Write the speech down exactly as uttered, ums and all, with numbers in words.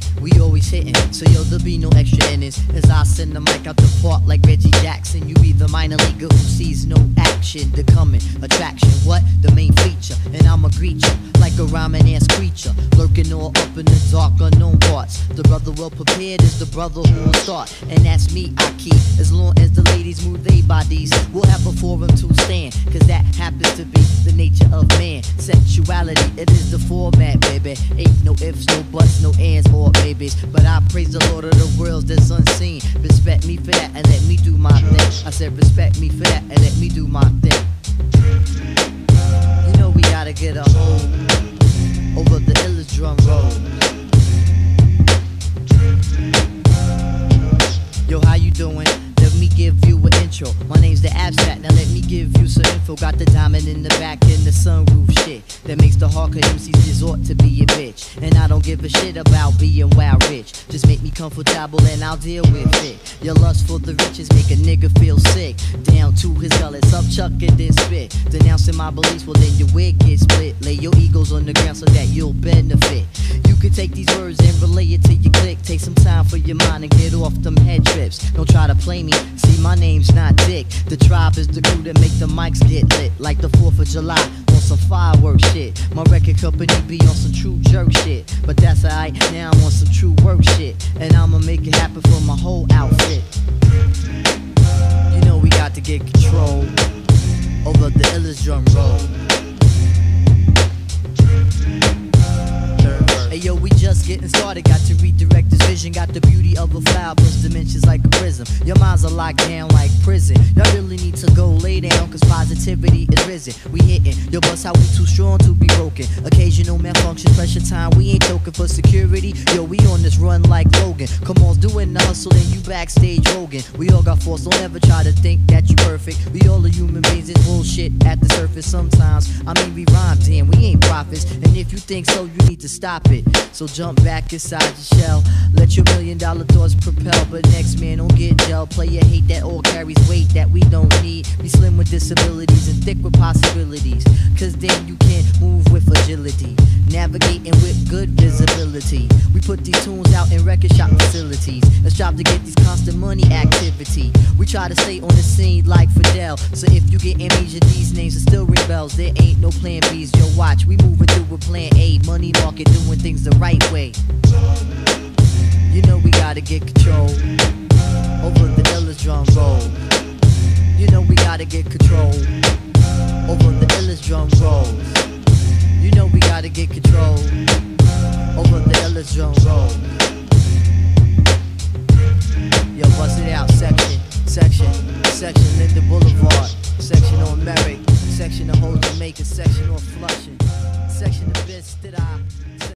we always hitting. So yo, there'll be no extra innings as I send the mic out the park like Reggie Jackson. You be the minor leaguer who sees no action. The coming attraction, what? The main feature. And I'ma greet you like a rhyming ass creature, lurking all up in the dark unknown parts. The brother well prepared is the brother who will start, and that's me, I keep. As long as the ladies move their bodies, we'll have a forum to stand, cause that happens to be the nature of man. Sexuality, it is the format, baby. Ain't no ifs, no buts, no ands or maybes. But I praise the Lord of the worlds that's unseen. Respect me for that and let me do my thing. I said respect me for that and let me do my thing. You know we gotta get a hold over the illest drum roll. Yo, how you doing? Let me give you an intro. My name's The Abstract, now let me give you some info. Got the diamond in the back and the sunroof shit that makes the hardcore M Cs resort to be a bitch. And I don't give a shit about being wild rich. Just make me comfortable and I'll deal with it. Your lust for the riches make a nigga feel sick. Down to his gullets, up chuck it then spit. Denouncing my beliefs, well then your wig gets split. Lay your egos on the ground so that you'll benefit. You can take these words and relay it to your click. Take some time for your mind and get off them head trips. Don't try to play me, see my name's not Dick. The tribe is the crew that make the mics get lit. Like the fourth of July on some fireworks shit. My record company be on some true jerk shit. But that's alright, now I'm on some true work shit. And I'ma make it happen for my whole outfit. You know we got to get control over the illest drum roll. Hey yo, we just getting started, got to redirect this vision. Got the beauty of a flower plus dimensions like a prism. Your minds are locked down like prison. Y'all really need to go lay down cause positivity is risen. We hitting, yo bust how we too strong to be broken. Occasional malfunction, pressure time, we ain't token for security. Yo, we on this run like Logan. Come on, doing the hustle and you backstage Rogan. We all got force, don't ever try to think that you perfect. We all are human beings, it's bullshit at the surface sometimes. I mean we rhyme, damn, we ain't prophets. And if you think so, you need to stop it. So jump back inside your shell, let your million dollar thoughts propel. But next man don't get gel. Player hate that all carries weight that we don't need. Be slim with disabilities and thick with possibilities, cause then you can't move with agility. Navigating with good visibility. We put these tunes out in record shop facilities. Let's strive to get these constant money activity. We try to stay on the scene like Fidel. So if you get amnesia, these names are still ring bells. There ain't no plan B's, yo watch. We moving through with plan A. Money market doing things the right way. You know we gotta get control over the illest drum roll. You know we gotta get control over the illest drum rolls. You know we gotta get control over the illest drum roll. Yo, bust it out, section, section, section Linden Boulevard, section on Merrick, section of Whole Jamaica, section on Flushing, section of Bed-Stuy.